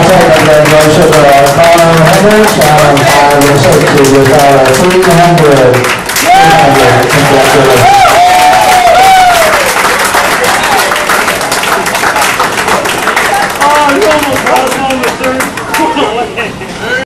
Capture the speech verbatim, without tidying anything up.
second congratulations to our Connor Hendricks, out of five and six with our three hundred. three hundred. Congratulations. Oh, you almost got us on the third.